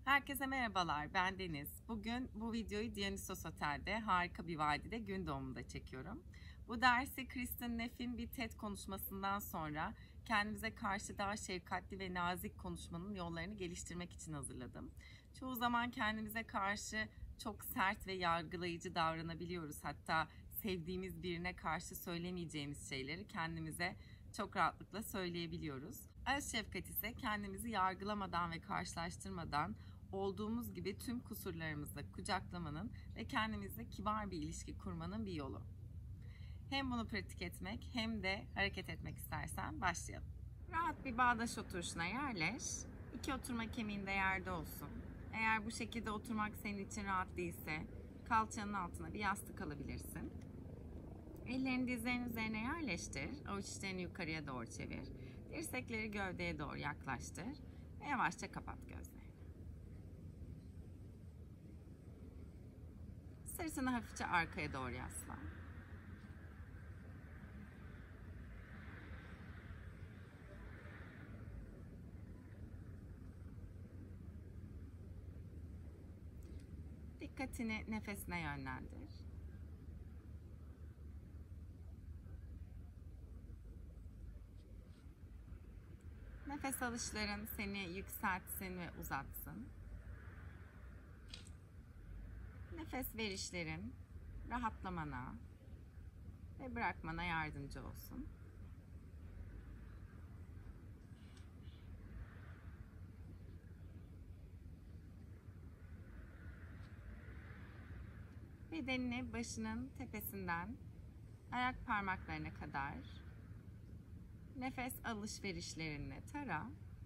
Herkese merhabalar, ben Deniz. Bugün bu videoyu Dionysos Otel'de harika bir vadide gün doğumunda çekiyorum. Bu dersi Kristin Neff'in bir TED konuşmasından sonra kendimize karşı daha şefkatli ve nazik konuşmanın yollarını geliştirmek için hazırladım. Çoğu zaman kendimize karşı çok sert ve yargılayıcı davranabiliyoruz. Hatta sevdiğimiz birine karşı söylemeyeceğimiz şeyleri kendimize çok rahatlıkla söyleyebiliyoruz. Öz şefkat ise kendimizi yargılamadan ve karşılaştırmadan olduğumuz gibi tüm kusurlarımızı kucaklamanın ve kendimizle kibar bir ilişki kurmanın bir yolu. Hem bunu pratik etmek hem de hareket etmek istersen başlayalım. Rahat bir bağdaş oturuşuna yerleş. İki oturma kemiğin de yerde olsun. Eğer bu şekilde oturmak senin için rahat değilse kalçanın altına bir yastık alabilirsin. Ellerini dizlerin üzerine yerleştir. Avuç içlerini yukarıya doğru çevir. Dirsekleri gövdeye doğru yaklaştır. Ve yavaşça kapat gözlerini. Sırtını hafifçe arkaya doğru yasla. Dikkatini nefesine yönlendir. Nefes alışların seni yükseltsin ve uzatsın. Nefes verişlerin rahatlamana ve bırakmana yardımcı olsun. Bedenini başının tepesinden ayak parmaklarına kadar nefes alışverişlerinle tara.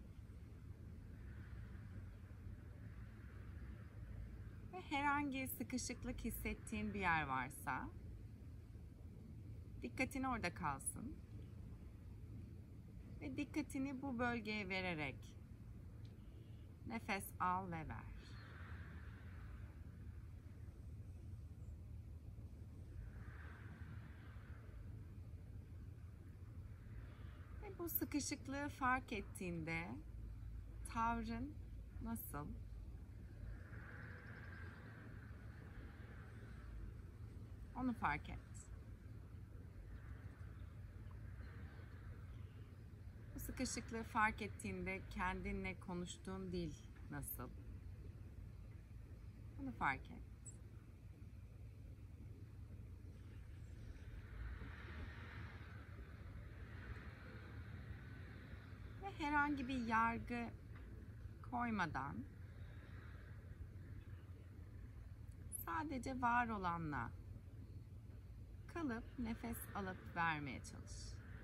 Ve herhangi sıkışıklık hissettiğin bir yer varsa dikkatin orada kalsın. Ve dikkatini bu bölgeye vererek nefes al ve ver. Ve bu sıkışıklığı fark ettiğinde tavrın nasıl? Onu fark et. Bu sıkışıklığı fark ettiğinde kendinle konuştuğun dil nasıl? Bunu fark et. Ve herhangi bir yargı koymadan sadece var olanla kalıp nefes alıp vermeye çalış.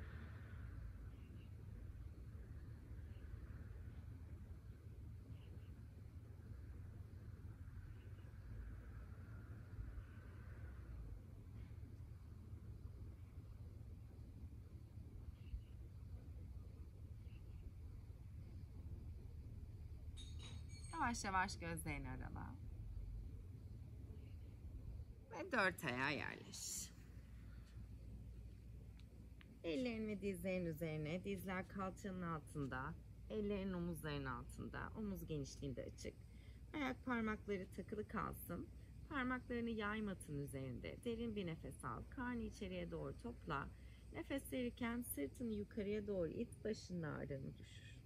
Yavaş yavaş gözlerini arala. Ve dört ayağa yerleş. Ellerin ve dizlerin üzerine, dizler kalçanın altında, ellerin omuzların altında, omuz genişliğinde açık. Ayak parmakları takılı kalsın. Parmaklarını yay matın üzerinde. Derin bir nefes al. Karnı içeriye doğru topla. Nefes verirken sırtını yukarıya doğru it, başının ağrını düşür.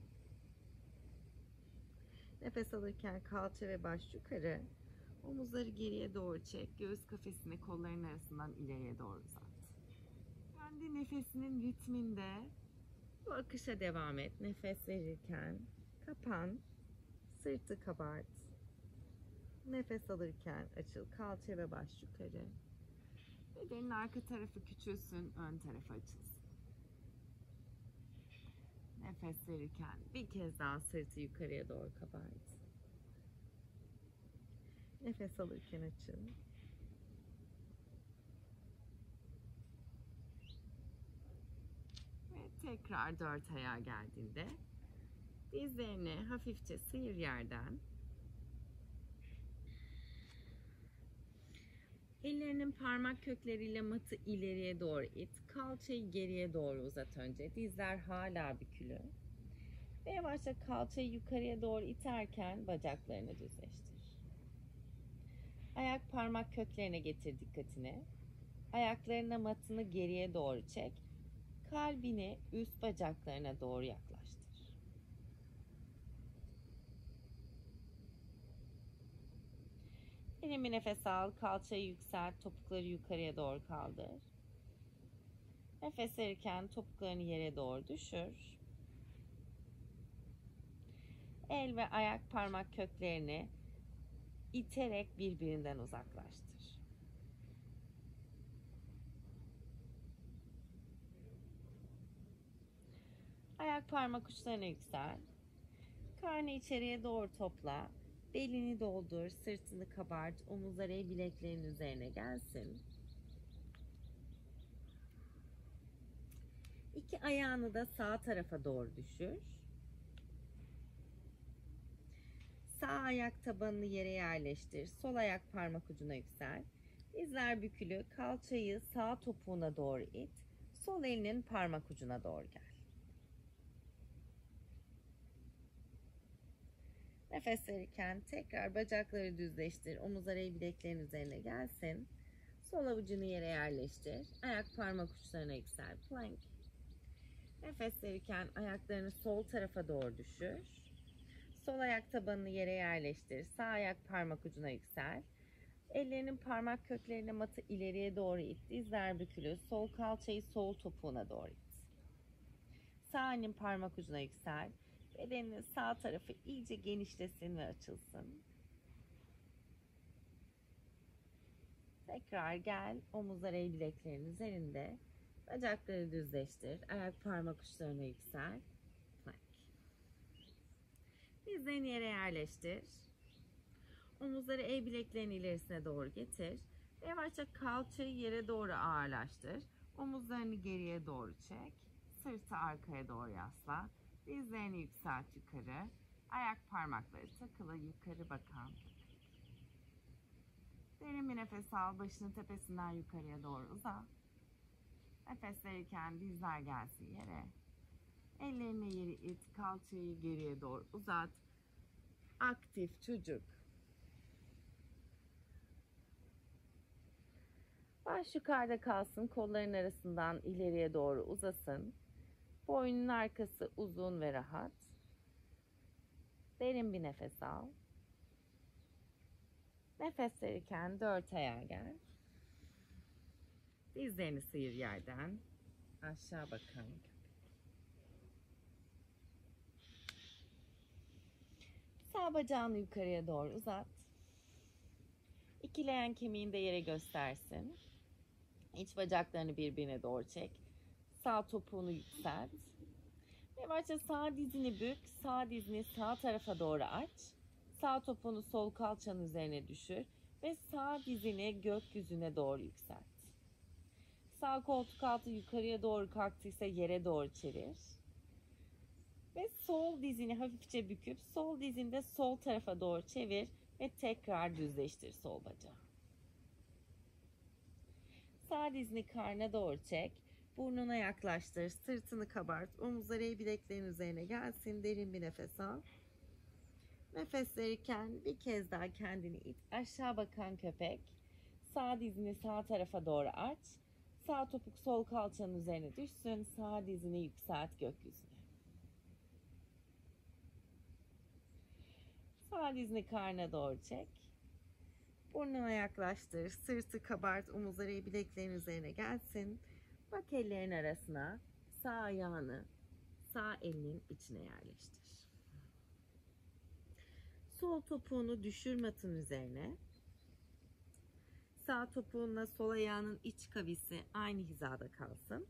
Nefes alırken kalça ve baş yukarı, omuzları geriye doğru çek. Göğüs kafesini kolların arasından ileriye doğru uzat. Kendi nefesinin ritminde bu akışa devam et. Nefes verirken kapan, sırtı kabart. Nefes alırken açıl, kalça ve baş yukarı. Bedenin arka tarafı küçülsün, ön tarafı açılsın. Nefes verirken bir kez daha sırtı yukarıya doğru kabart. Nefes alırken açıl. Ve tekrar dört ayağa geldiğinde dizlerini hafifçe sıyır yerden. Ellerinin parmak kökleriyle matı ileriye doğru it. Kalçayı geriye doğru uzat önce. Dizler hala bükülü. Ve yavaşça kalçayı yukarıya doğru iterken bacaklarını düzleştir. Ayak parmak köklerine getir dikkatini. Ayaklarına matını geriye doğru çek. Kalbini üst bacaklarına doğru yaklaştır. Derin bir nefes al, kalçayı yükselt, topukları yukarıya doğru kaldır. Nefes verirken topuklarını yere doğru düşür. El ve ayak parmak köklerini iterek birbirinden uzaklaştır. Ayak parmak uçlarına yüksel. Karnı içeriye doğru topla. Belini doldur, sırtını kabart, omuzları bileklerin üzerine gelsin. İki ayağını da sağ tarafa doğru düşür. Sağ ayak tabanını yere yerleştir. Sol ayak parmak ucuna yüksel. Dizler bükülü, kalçayı sağ topuğuna doğru it. Sol elinin parmak ucuna doğru gel. Nefes verirken tekrar bacakları düzleştir. Omuzlar el bileklerin üzerine gelsin. Sol avucunu yere yerleştir. Ayak parmak uçlarına yüksel. Plank. Nefes verirken ayaklarını sol tarafa doğru düşür. Sol ayak tabanını yere yerleştir. Sağ ayak parmak ucuna yüksel. Ellerinin parmak köklerine matı ileriye doğru it. Dizler bükülü. Sol kalçayı sol topuğuna doğru it. Sağ elin parmak ucuna yüksel. Bedenin sağ tarafı iyice genişlesin ve açılsın. Tekrar gel. Omuzlar el bileklerin üzerinde. Bacakları düzleştir. Ayak parmak uçlarına yüksel. Plank. Dizlerini yere yerleştir. Omuzları el bileklerin ilerisine doğru getir. Ve yavaşça kalçayı yere doğru ağırlaştır. Omuzlarını geriye doğru çek. Sırtı arkaya doğru yasla. Dizlerini yükselt yukarı. Ayak parmakları takılı yukarı bakan. Derin bir nefes al. Başını tepesinden yukarıya doğru uzat. Nefes verirken dizler gelsin yere. Ellerini yere it. Kalçayı geriye doğru uzat. Aktif çocuk. Baş yukarıda kalsın. Kolların arasından ileriye doğru uzasın. Boynun arkası uzun ve rahat. Derin bir nefes al. Nefes verirken dört ayağa gel. Dizlerini sıyır yerden. Aşağı bakan. Sağ bacağını yukarıya doğru uzat. İki leğen kemiğini de yere göstersin. İç bacaklarını birbirine doğru çek. Sağ topuğunu yükselt. Yavaşça sağ dizini bük. Sağ dizini sağ tarafa doğru aç. Sağ topuğunu sol kalçanın üzerine düşür. Ve sağ dizini gökyüzüne doğru yükselt. Sağ koltuk altı yukarıya doğru kalktıysa yere doğru çevir. Ve sol dizini hafifçe büküp sol dizini de sol tarafa doğru çevir. Ve tekrar düzleştir sol bacağı. Sağ dizini karnına doğru çek. Burnuna yaklaştır. Sırtını kabart. Omuzları el bileklerin üzerine gelsin. Derin bir nefes al. Nefes verirken bir kez daha kendini it. Aşağı bakan köpek. Sağ dizini sağ tarafa doğru aç. Sağ topuk sol kalçanın üzerine düşsün. Sağ dizini yükselt gökyüzüne. Sağ dizini karnına doğru çek. Burnuna yaklaştır. Sırtı kabart. Omuzları bileklerin üzerine gelsin. Bak ellerin arasına. Sağ ayağını sağ elinin içine yerleştir. Sol topuğunu düşür matın üzerine. Sağ topuğunla sol ayağının iç kavisi aynı hizada kalsın.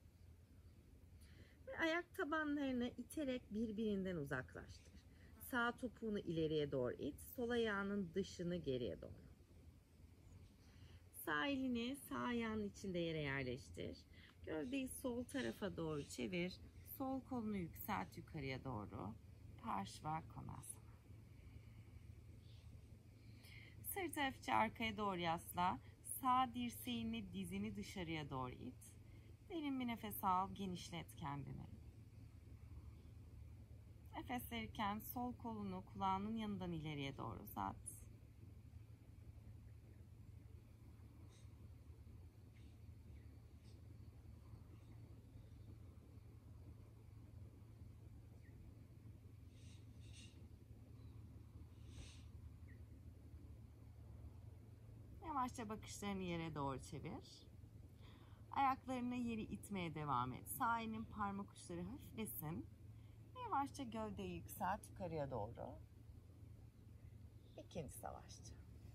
Ve ayak tabanlarını iterek birbirinden uzaklaştır. Sağ topuğunu ileriye doğru it. Sol ayağının dışını geriye doğru. Sağ elini sağ ayağının içinde yere yerleştir. Gövdeyi sol tarafa doğru çevir. Sol kolunu yükselt yukarıya doğru. Parşvakonasana. Sırtı hafifçe arkaya doğru yasla. Sağ dirseğini dizini dışarıya doğru it. Derin bir nefes al. Genişlet kendini. Nefes verirken sol kolunu kulağının yanından ileriye doğru uzat. Yavaşça bakışlarını yere doğru çevir. Ayaklarını yeri itmeye devam et. Sağ elinin parmak uçları hafiflesin. Yavaşça gövdeyi yükselt yukarıya doğru. İkinci yavaşça.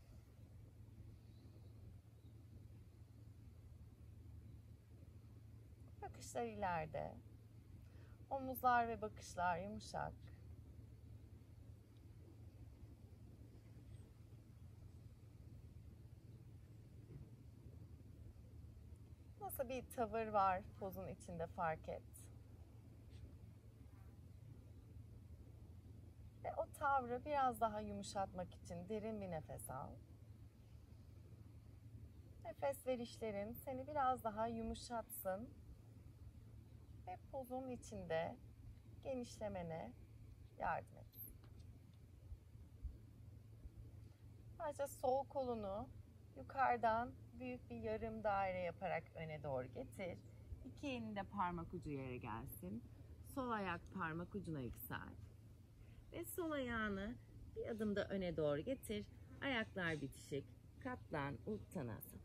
Bakışlar ileride. Omuzlar ve bakışlar yumuşak. Nasıl bir tavır var pozun içinde fark et. Ve o tavrı biraz daha yumuşatmak için derin bir nefes al. Nefes verişlerin seni biraz daha yumuşatsın ve pozun içinde genişlemene yardım et. Sadece sol kolunu yukarıdan büyük bir yarım daire yaparak öne doğru getir. İki elinde parmak ucu yere gelsin. Sol ayak parmak ucuna yüksel. Ve sol ayağını bir adım da öne doğru getir. Ayaklar bitişik. Katlan Uttanasana.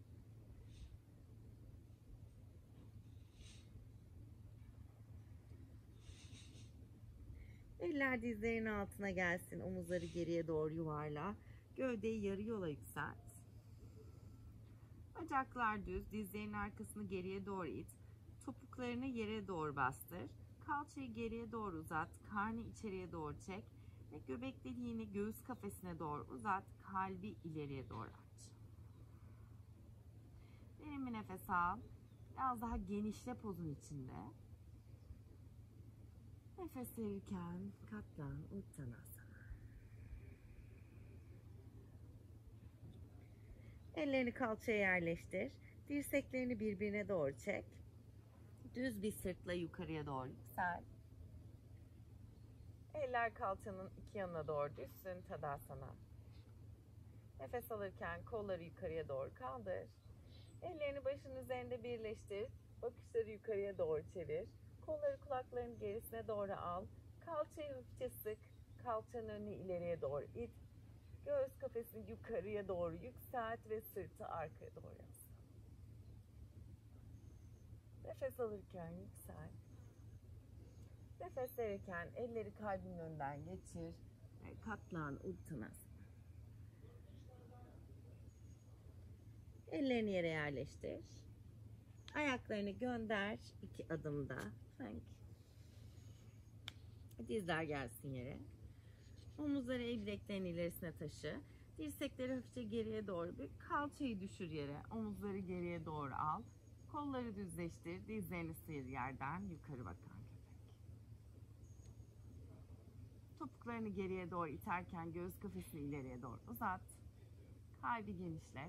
Eller dizlerin altına gelsin. Omuzları geriye doğru yuvarla. Gövdeyi yarı yola yükselt. Bacaklar düz. Dizlerin arkasını geriye doğru it. Topuklarını yere doğru bastır. Kalçayı geriye doğru uzat. Karnı içeriye doğru çek. Ve göbek deliğini göğüs kafesine doğru uzat. Kalbi ileriye doğru aç. Derin bir nefes al. Biraz daha genişle pozun içinde. Nefes verirken katlan Uttanasana. Ellerini kalçaya yerleştir. Dirseklerini birbirine doğru çek. Düz bir sırtla yukarıya doğru yüksel. Eller kalçanın iki yanına doğru düşsün. Tadasana. Nefes alırken kolları yukarıya doğru kaldır. Ellerini başın üzerinde birleştir. Bakışları yukarıya doğru çevir. Kolları kulakların gerisine doğru al. Kalçayı hafifçe sık. Kalçanın önünü ileriye doğru it. Göğüs kafesini yukarıya doğru yükselt ve sırtı arkaya doğru yasla. Nefes alırken yüksel. Nefes verirken elleri kalbinin önünden geçir. Katlan Uttanasana. Ellerini yere yerleştir. Ayaklarını gönder 2 adımda. Dizler gelsin yere. Omuzları el bileklerinin ilerisine taşı. Dirsekleri hafifçe geriye doğru bük. Kalçayı düşür yere. Omuzları geriye doğru al. Kolları düzleştir. Dizlerini sıyır yerden yukarı bakan köpek. Topuklarını geriye doğru iterken göğüs kafesini ileriye doğru uzat. Kalbi genişlet.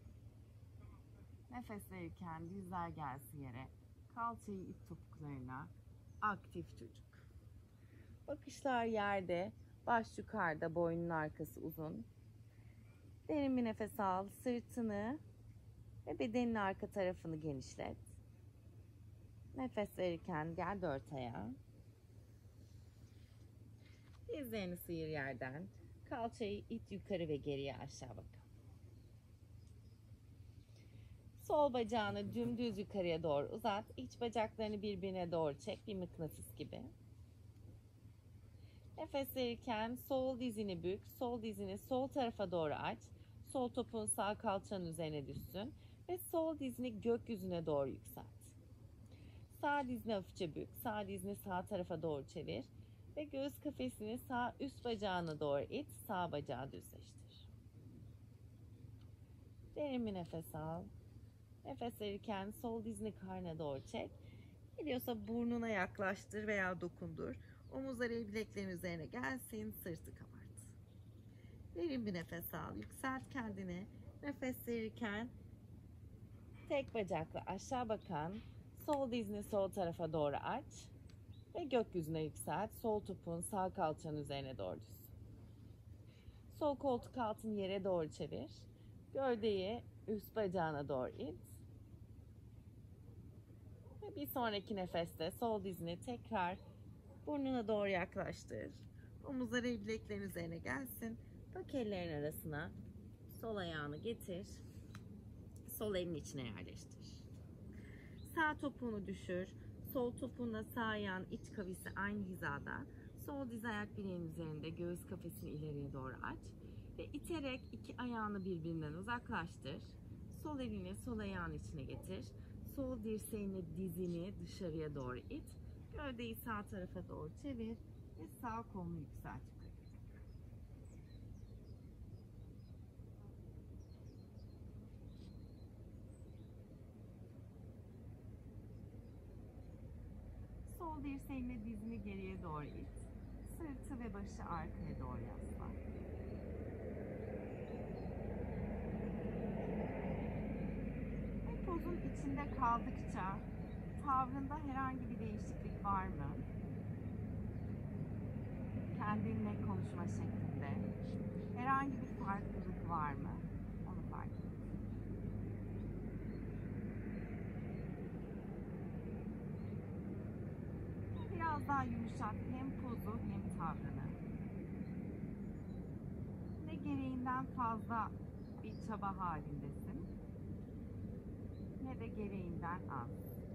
Nefes verirken dizler gelsin yere. Kalçayı it topuklarına. Aktif çocuk. Bakışlar yerde. Baş yukarıda. Boynun arkası uzun. Derin bir nefes al. Sırtını ve bedenin arka tarafını genişlet. Nefes verirken gel 4 ayağa. Dizlerini sıyır yerden. Kalçayı it yukarı ve geriye aşağı bakalım. Sol bacağını dümdüz yukarıya doğru uzat. İç bacaklarını birbirine doğru çek. Bir mıknatıs gibi. Nefes verirken sol dizini bük. Sol dizini sol tarafa doğru aç. Sol topuğun sağ kalçanın üzerine düşsün. Ve sol dizini gökyüzüne doğru yükselt. Sağ dizini hafifçe bük. Sağ dizini sağ tarafa doğru çevir. Ve göğüs kafesini sağ üst bacağına doğru it. Sağ bacağı düzleştir. Derin bir nefes al. Nefes verirken sol dizini karnına doğru çek. Geliyorsa burnuna yaklaştır veya dokundur. Omuzları el bileklerin üzerine gelsin. Sırtı kabart. Derin bir nefes al. Yükselt kendini. Nefes verirken tek bacakla aşağı bakan sol dizini sol tarafa doğru aç. Ve gökyüzüne yükselt. Sol topun sağ kalçanın üzerine doğru düz. Sol koltuk altını yere doğru çevir. Gövdeyi üst bacağına doğru it. Ve bir sonraki nefeste sol dizini tekrar burnuna doğru yaklaştır. Omuzları bileklerin üzerine gelsin. Bak ellerin arasına. Sol ayağını getir. Sol elin içine yerleştir. Sağ topuğunu düşür. Sol topuğunla sağ ayağın iç kavisi aynı hizada. Sol diz ayak bileğin üzerinde, göğüs kafesini ileriye doğru aç. Ve iterek iki ayağını birbirinden uzaklaştır. Sol elini sol ayağın içine getir. Sol dirseğini, dizini dışarıya doğru it. Gövdeyi sağ tarafa doğru çevir ve sağ kolunu yükselt. Sol dirseğinle dizini geriye doğru it. Sırtı ve başı arkaya doğru yasla. Ve pozun içinde kaldıkça tavrında herhangi bir değişiklik var mı? Kendinle konuşma şeklinde herhangi bir farklılık var mı? Onu fark et. Biraz daha yumuşat hem pozu hem tavrını. Ne gereğinden fazla bir çaba halindesin, ne de gereğinden az.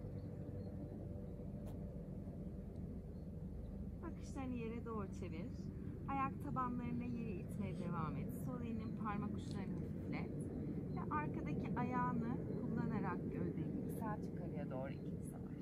Bakışlarını yere doğru çevir. Ayak tabanlarına yeri itmeye devam et. Sol elinin parmak uçlarını hafiflet. Ve arkadaki ayağını kullanarak gövdeyi yükselt yukarıya doğru ikinci savaşçı.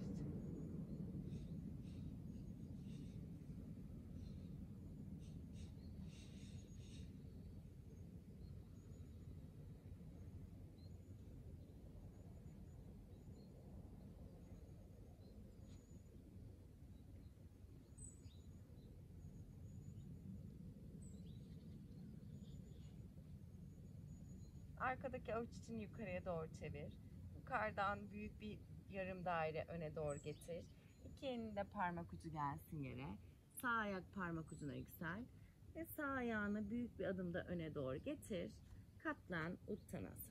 Arkadaki avuç içini yukarıya doğru çevir. Yukarıdan büyük bir yarım daire öne doğru getir. İki elinde parmak ucu gelsin yere. Sağ ayak parmak ucuna yüksel. Ve sağ ayağını büyük bir adımda öne doğru getir. Katlan Uttanasana.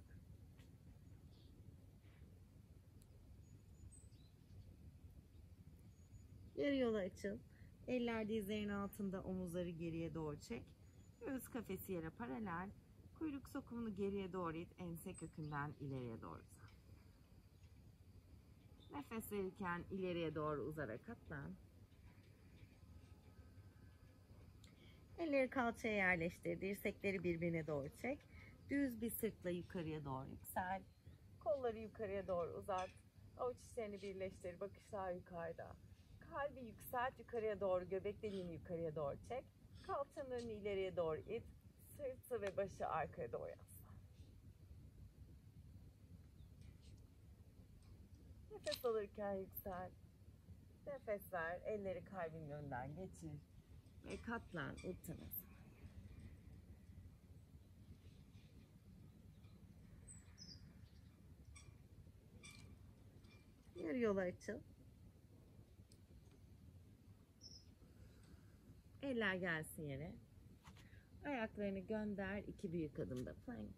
Yarı yola açıl. Eller dizlerin altında, omuzları geriye doğru çek. Göğüs kafesi yere paralel. Kuyruk sokumunu geriye doğru it, ense kökünden ileriye doğru uzat. Nefes verirken ileriye doğru uza ve katlan. Elleri kalçaya yerleştir, dirsekleri birbirine doğru çek. Düz bir sırtla yukarıya doğru yüksel. Kolları yukarıya doğru uzat. Avuç içlerini birleştir, bakışlar yukarıda. Kalbi yükselt, yukarıya doğru, göbek deliğini yukarıya doğru çek. Kalçalarını ileriye doğru it. Sırtı ve başı arkaya doğru yasla. Nefes alırken yüksel. Nefes ver. Elleri kalbin yönünden geçir. Ve katlan Uttanasana. Yarı yola açıl. Eller gelsin yere. Ayaklarını gönder. İki büyük adımda plank.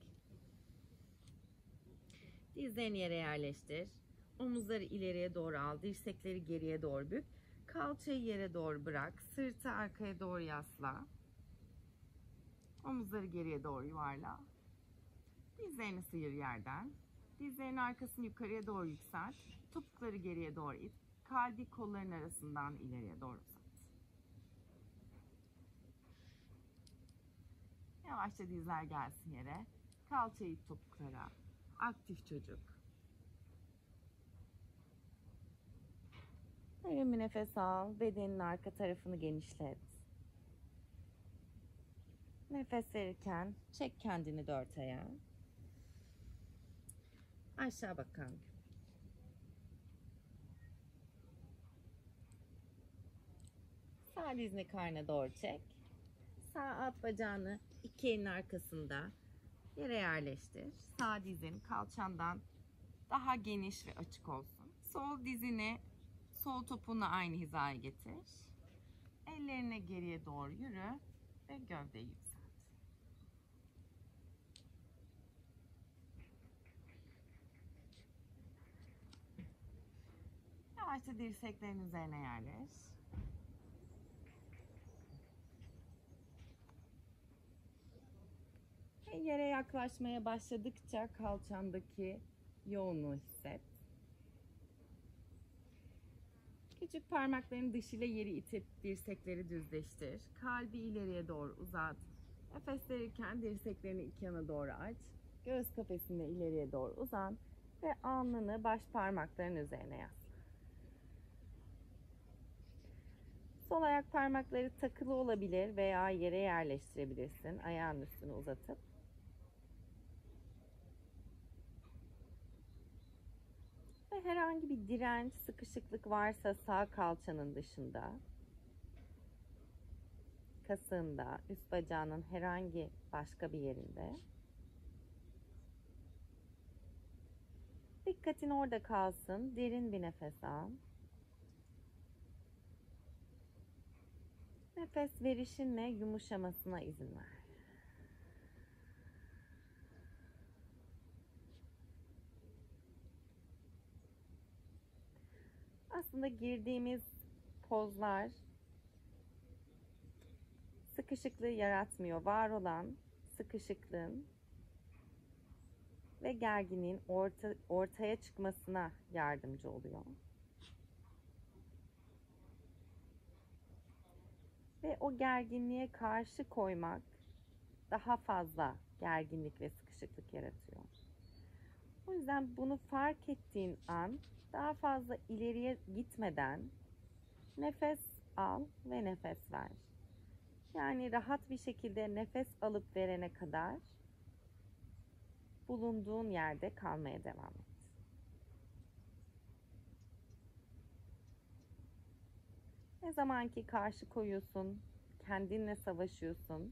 Dizlerini yere yerleştir. Omuzları ileriye doğru al. Dirsekleri geriye doğru bük. Kalçayı yere doğru bırak. Sırtı arkaya doğru yasla. Omuzları geriye doğru yuvarla. Dizlerini sıyır yerden. Dizlerin arkasını yukarıya doğru yükselt. Topukları geriye doğru it. Kalbi kolların arasından ileriye doğru uzat. Yavaşça dizler gelsin yere. Kalçayı topuklara. Aktif çocuk. Derin bir nefes al. Bedenin arka tarafını genişlet. Nefes verirken çek kendini dört ayağa. Aşağı bakan. Sağ dizini karnına doğru çek. Sağ alt bacağını iki elin arkasında yere yerleştir. Sağ dizin kalçandan daha geniş ve açık olsun. Sol dizini Sol topuğunu aynı hizaya getir. Ellerini geriye doğru yürü ve gövdeyi yükselt. Yavaşça dirseklerin üzerine yerleş. Ve yere yaklaşmaya başladıkça kalçandaki yoğunluğu hisset. Küçük parmakların dışıyla yeri itip dirsekleri düzleştir. Kalbi ileriye doğru uzat. Nefes verirken dirseklerini iki yana doğru aç. Göğüs kafesini ileriye doğru uzan ve alnını baş parmakların üzerine yasla. Sol ayak parmakları takılı olabilir veya yere yerleştirebilirsin. Ayağın üstünü uzatıp. Ve herhangi bir direnç, sıkışıklık varsa sağ kalçanın dışında, kasığında, üst bacağının herhangi başka bir yerinde. Dikkatin orada kalsın. Derin bir nefes al. Nefes verişinle yumuşamasına izin ver. Aslında girdiğimiz pozlar sıkışıklığı yaratmıyor. Var olan sıkışıklığın ve gerginliğin ortaya çıkmasına yardımcı oluyor. Ve o gerginliğe karşı koymak daha fazla gerginlik ve sıkışıklık yaratıyor. O yüzden bunu fark ettiğin an daha fazla ileriye gitmeden nefes al ve nefes ver. Yani rahat bir şekilde nefes alıp verene kadar bulunduğun yerde kalmaya devam et. Ne zaman ki karşı koyuyorsun, kendinle savaşıyorsun,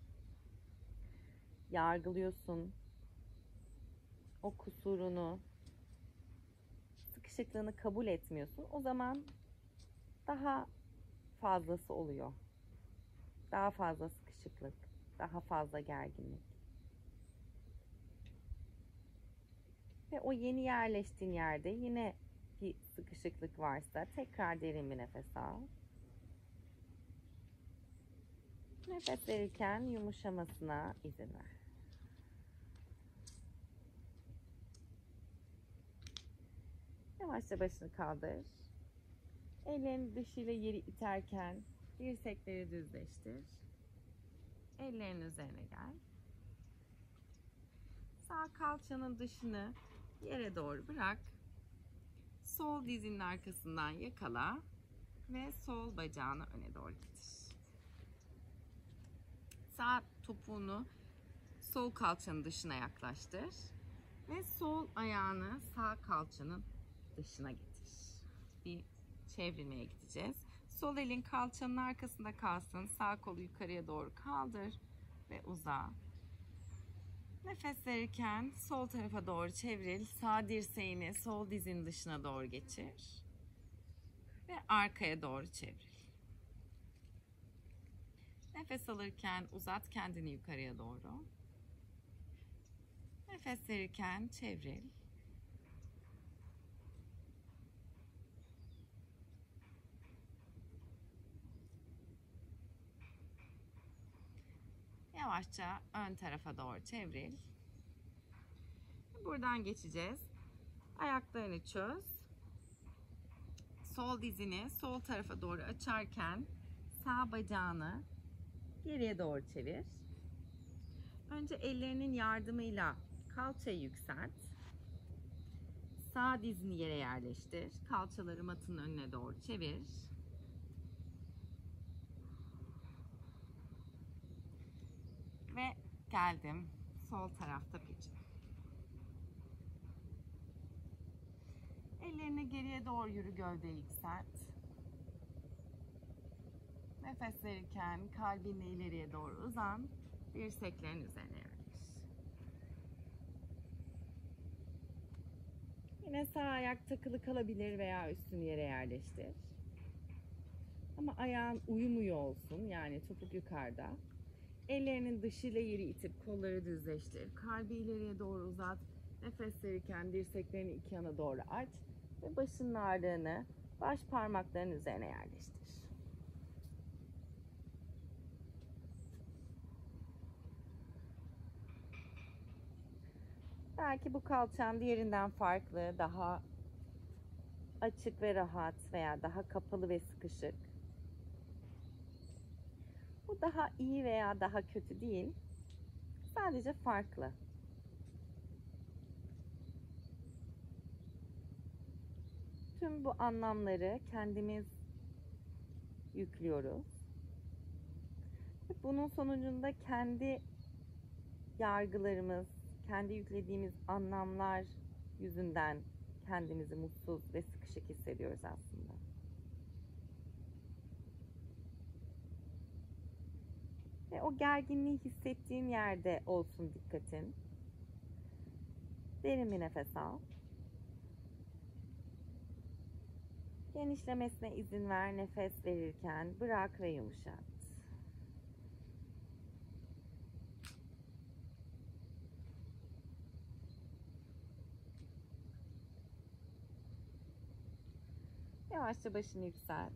yargılıyorsun, o kusurunu, sıkışıklığını kabul etmiyorsun, o zaman daha fazlası oluyor. Daha fazla sıkışıklık, daha fazla gerginlik. Ve o yeni yerleştiğin yerde yine bir sıkışıklık varsa tekrar derin bir nefes al. Nefes verirken yumuşamasına izin ver. Yavaşça başını kaldır. Ellerini dışıyla yeri iterken dirsekleri düzleştir. Ellerin üzerine gel. Sağ kalçanın dışını yere doğru bırak. Sol dizinin arkasından yakala ve sol bacağını öne doğru getir. Sağ topuğunu sol kalçanın dışına yaklaştır ve sol ayağını sağ kalçanın dışına getir. Bir çevrilmeye gideceğiz. Sol elin kalçanın arkasında kalsın. Sağ kolu yukarıya doğru kaldır ve uza. Nefes verirken sol tarafa doğru çevril. Sağ dirseğini sol dizin dışına doğru geçir. Ve arkaya doğru çevril. Nefes alırken uzat kendini yukarıya doğru. Nefes verirken çevril. Yavaşça ön tarafa doğru çevril. Buradan geçeceğiz. Ayaklarını çöz. Sol dizini sol tarafa doğru açarken sağ bacağını geriye doğru çevir. Önce ellerinin yardımıyla kalçayı yükselt. Sağ dizini yere yerleştir. Kalçaları matın önüne doğru çevir. Ve geldim. Sol tarafta pigeon. Ellerini geriye doğru yürü, gövdeyi yükselt. Nefes verirken kalbinle ileriye doğru uzan. Dirseklerin üzerine yerleş. Yine sağ ayak takılı kalabilir veya üstünü yere yerleştir. Ama ayağın uyumuyor olsun, yani topuk yukarıda. Ellerinin dışıyla yeri itip kolları düzleştir. Kalbi ileriye doğru uzat. Nefes verirken dirseklerini iki yana doğru aç. Ve başının ağırlığını baş parmakların üzerine yerleştir. Belki bu kalçan diğerinden farklı, daha açık ve rahat veya daha kapalı ve sıkışık. Bu daha iyi veya daha kötü değil. Sadece farklı. Tüm bu anlamları kendimiz yüklüyoruz. Bunun sonucunda kendi yargılarımız, kendi yüklediğimiz anlamlar yüzünden kendimizi mutsuz ve sıkışık hissediyoruz aslında. Ve o gerginliği hissettiğin yerde olsun dikkatin. Derin bir nefes al. Genişlemesine izin ver nefes verirken, bırak ve yumuşat. Yavaşça başını yükselt.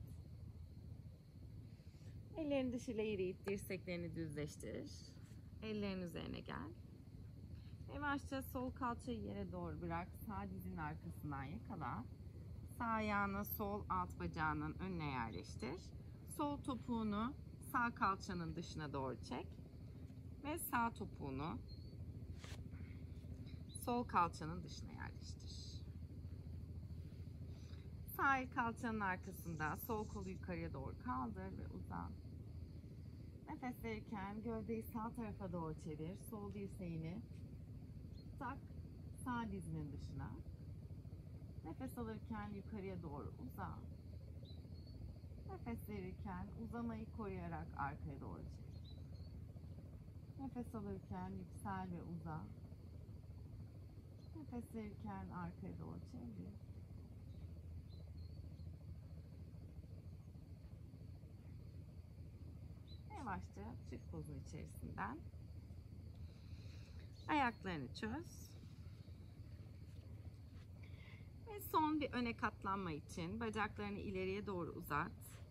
Ellerini dışıyla yere it, dirseklerini düzleştir. Ellerin üzerine gel. Yavaşça sol kalçayı yere doğru bırak. Sağ dizin arkasından yakala. Sağ ayağını sol alt bacağının önüne yerleştir. Sol topuğunu sağ kalçanın dışına doğru çek. Ve sağ topuğunu sol kalçanın dışına yerleştir. Sağ el kalçanın arkasında, sol kolu yukarıya doğru kaldır ve uzan. Nefes verirken gövdeyi sağ tarafa doğru çevir. Sol dirseğini tak sağ dizinin dışına. Nefes alırken yukarıya doğru uzan. Nefes verirken uzamayı koruyarak arkaya doğru çevir. Nefes alırken yüksel ve uzan. Nefes verirken arkaya doğru çevir. Yavaşça çift pozun içerisinden ayaklarını çöz. Ve son bir öne katlanma için bacaklarını ileriye doğru uzat.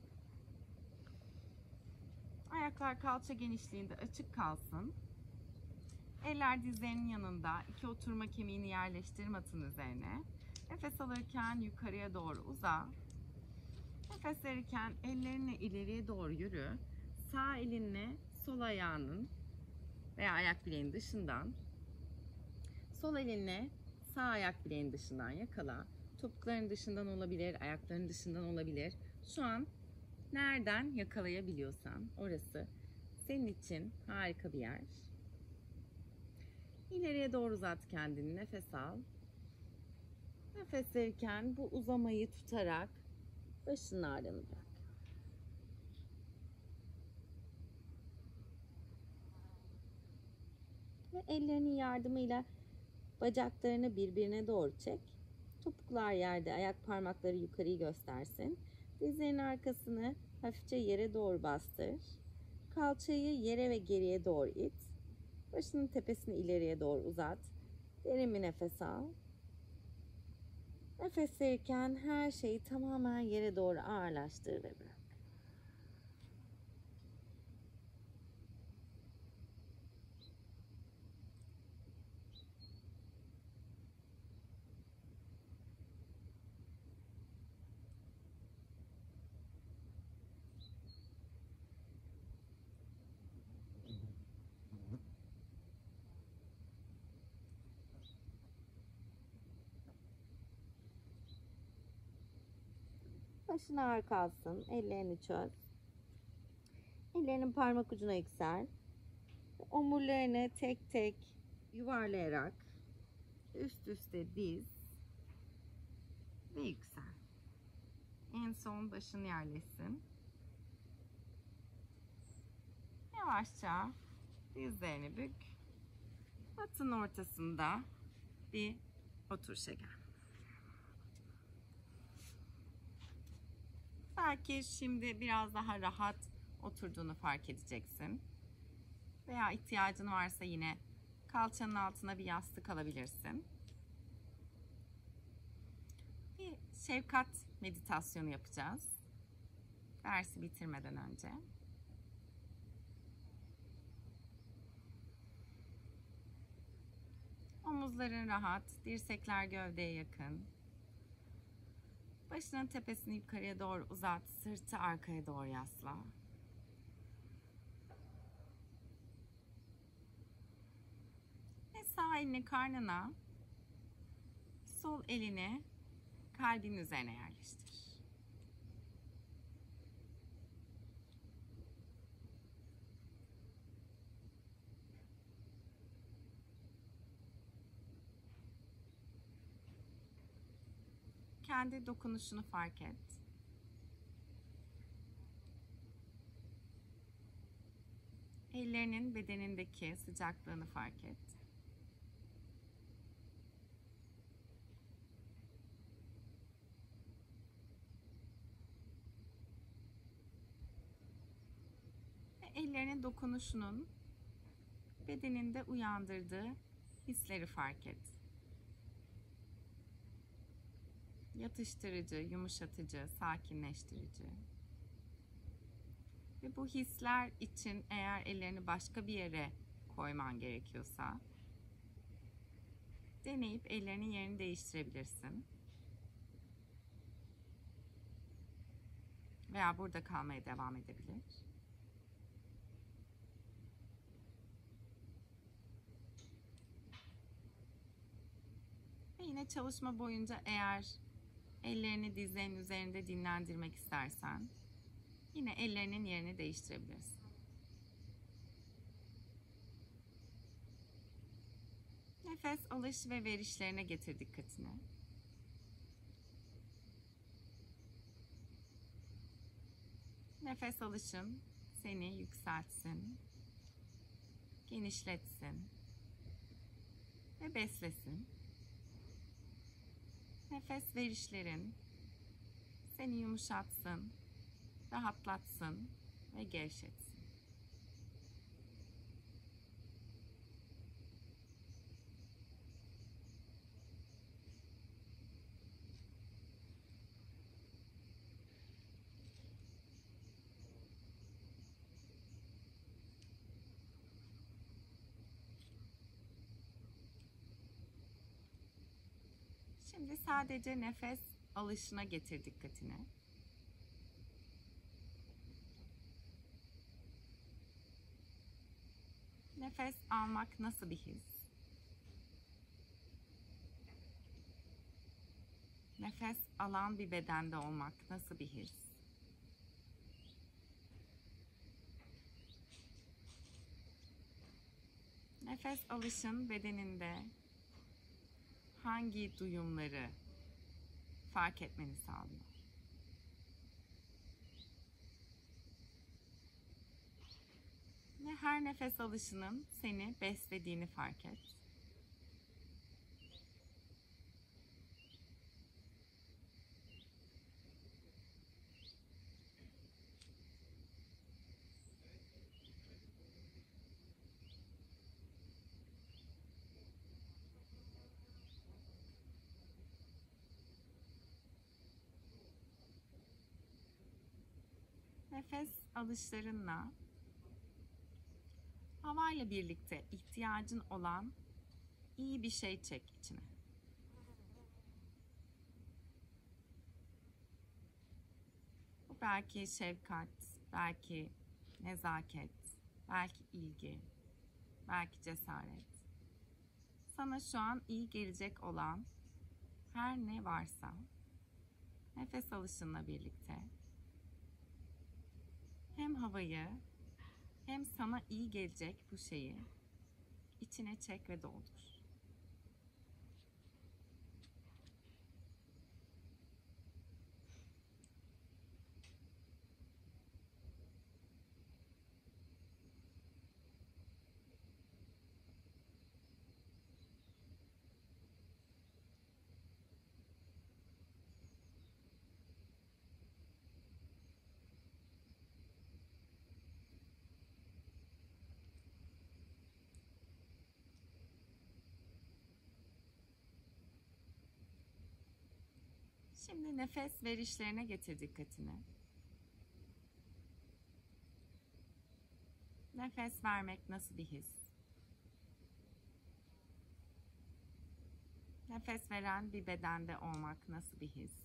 Ayaklar kalça genişliğinde açık kalsın. Eller dizlerinin yanında, iki oturma kemiğini yerleştir matın üzerine. Nefes alırken yukarıya doğru uza. Nefes verirken ellerinle ileriye doğru yürü. Sağ elinle sol ayağının veya ayak bileğinin dışından, sol elinle sağ ayak bileğinin dışından yakala. Topukların dışından olabilir, ayakların dışından olabilir. Şu an nereden yakalayabiliyorsan orası senin için harika bir yer. İleriye doğru uzat kendini, nefes al. Nefes verirken bu uzamayı tutarak başının ağrını bırak. Ve ellerinin yardımıyla bacaklarını birbirine doğru çek. Topuklar yerde, ayak parmakları yukarıyı göstersin. Dizlerin arkasını hafifçe yere doğru bastır. Kalçayı yere ve geriye doğru it. Başının tepesini ileriye doğru uzat. Derin bir nefes al. Nefes verirken her şeyi tamamen yere doğru ağırlaştır ve bırak. Başın ağır kalsın. Ellerini çöz. Ellerinin parmak ucuna yüksel. Omurlarını tek tek yuvarlayarak üst üste diz ve yüksel. En son başın yerleşsin. Yavaşça dizlerini bük. Matın ortasında bir oturuşa gel. Belki şimdi biraz daha rahat oturduğunu fark edeceksin. Veya ihtiyacın varsa yine kalçanın altına bir yastık alabilirsin. Bir şefkat meditasyonu yapacağız. Dersi bitirmeden önce. Omuzların rahat, dirsekler gövdeye yakın. Başının tepesini yukarıya doğru uzat, sırtı arkaya doğru yasla. Ve sağ elini karnına, sol elini kalbin üzerine yerleştir. Kendi dokunuşunu fark et. Ellerinin bedenindeki sıcaklığını fark et. Ve ellerinin dokunuşunun bedeninde uyandırdığı hisleri fark et. Yatıştırıcı, yumuşatıcı, sakinleştirici. Ve bu hisler için eğer ellerini başka bir yere koyman gerekiyorsa deneyip ellerinin yerini değiştirebilirsin. Veya burada kalmaya devam edebilir. Ve yine çalışma boyunca eğer ellerini dizlerinin üzerinde dinlendirmek istersen yine ellerinin yerini değiştirebilirsin. Nefes alış ve verişlerine getir dikkatini. Nefes alışın seni yükseltsin, genişletsin ve beslesin. Nefes verişlerin seni yumuşatsın, rahatlatsın ve gevşetsin. Şimdi sadece nefes alışına getir dikkatini. Nefes almak nasıl bir his? Nefes alan bir bedende olmak nasıl bir his? Nefes alışın bedeninde hangi duyumları fark etmeni sağlıyor? Ve her nefes alışının seni beslediğini fark et. Nefes alışlarınla havayla birlikte ihtiyacın olan iyi bir şey çek içine. Bu belki şefkat, belki nezaket, belki ilgi, belki cesaret. Sana şu an iyi gelecek olan her ne varsa nefes alışınla birlikte hem havayı hem sana iyi gelecek bu şeyi içine çek ve doldur. Şimdi nefes verişlerine getir dikkatini. Nefes vermek nasıl bir his? Nefes veren bir bedende olmak nasıl bir his?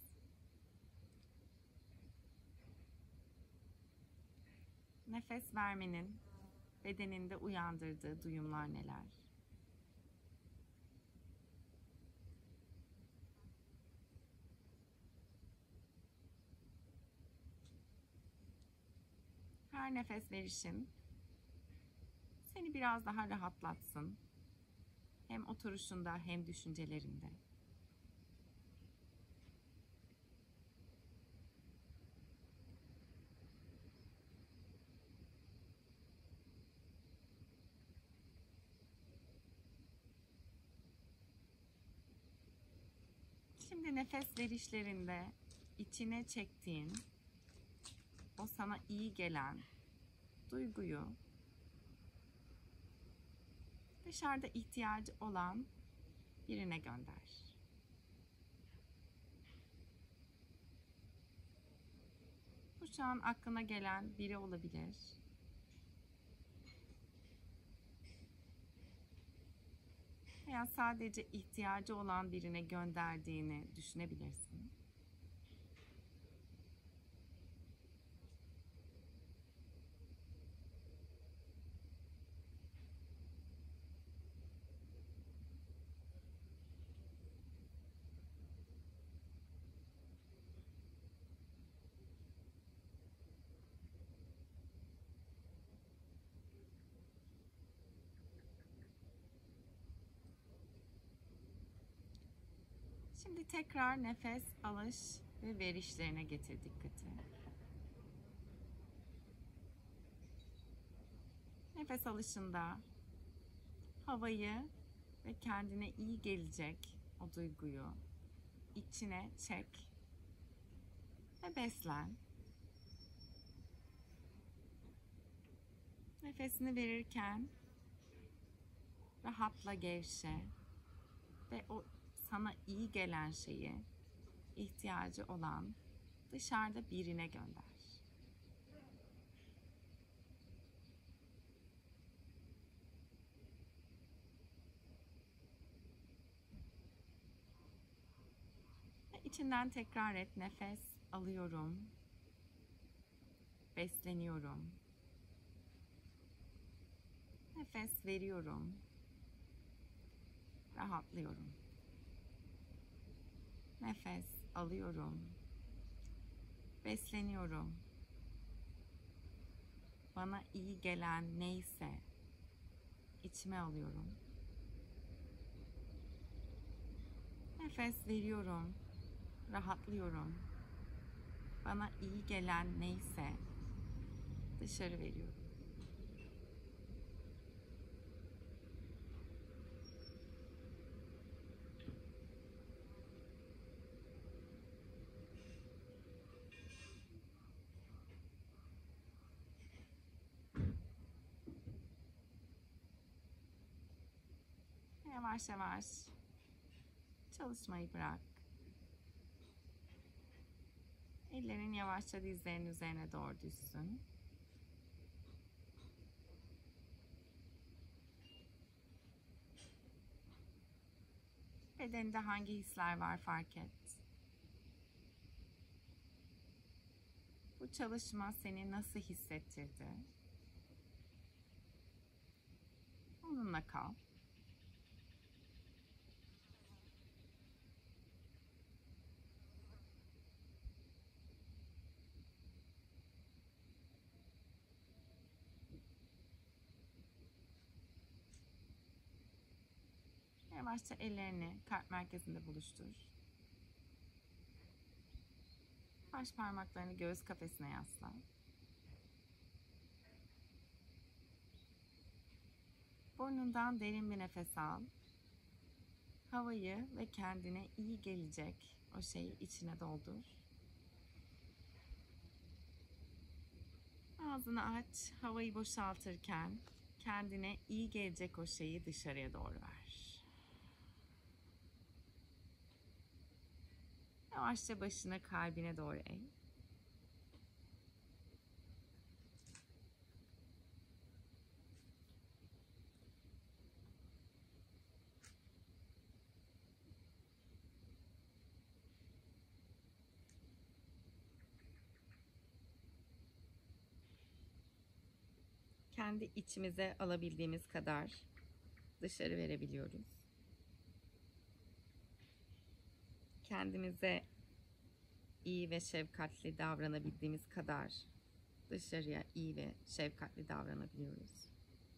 Nefes vermenin bedeninde uyandırdığı duyumlar neler? Her nefes verişin seni biraz daha rahatlatsın. Hem oturuşunda hem düşüncelerinde. Şimdi nefes verişlerinde içine çektiğin, o sana iyi gelen duyguyu dışarıda ihtiyacı olan birine gönder. Bu şu an aklına gelen biri olabilir. Veya sadece ihtiyacı olan birine gönderdiğini düşünebilirsin. Şimdi tekrar nefes alış ve verişlerine getir dikkati. Nefes alışında havayı ve kendine iyi gelecek o duyguyu içine çek ve beslen. Nefesini verirken rahatla, gevşe ve o sana iyi gelen şeyi ihtiyacı olan dışarıda birine gönder. Ve içinden tekrar et. Nefes alıyorum. Besleniyorum. Nefes veriyorum. Rahatlıyorum. Nefes alıyorum. Besleniyorum. Bana iyi gelen neyse içime alıyorum. Nefes veriyorum. Rahatlıyorum. Bana iyi gelen neyse dışarı veriyorum. Yavaş yavaş çalışmayı bırak. Ellerin yavaşça dizlerinin üzerine doğru düşsün. Bedeninde hangi hisler var fark et. Bu çalışma seni nasıl hissettirdi? Onunla kal. Yavaşça ellerini kalp merkezinde buluştur. Baş parmaklarını göğüs kafesine yasla. Burnundan derin bir nefes al. Havayı ve kendine iyi gelecek o şeyi içine doldur. Ağzını aç, havayı boşaltırken kendine iyi gelecek o şeyi dışarıya doğru ver. Yavaşça başını kalbine doğru eğ. Kendi içimize alabildiğimiz kadar dışarı verebiliyoruz. Kendimize iyi ve şefkatli davranabildiğimiz kadar dışarıya iyi ve şefkatli davranabiliyoruz.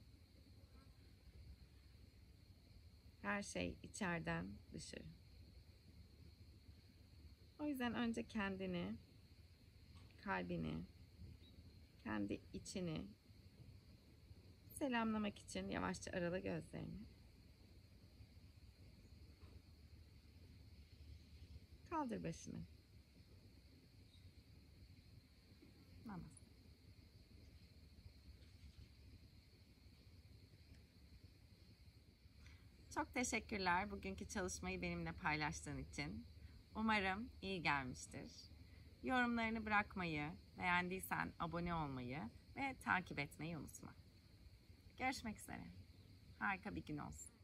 Her şey içeriden dışarı. O yüzden önce kendini, kalbini, kendi içini selamlamak için yavaşça arala gözlerini. Kaldır başını. Namaste. Çok teşekkürler bugünkü çalışmayı benimle paylaştığın için. Umarım iyi gelmiştir. Yorumlarını bırakmayı, beğendiysen abone olmayı ve takip etmeyi unutma. Görüşmek üzere. Harika bir gün olsun.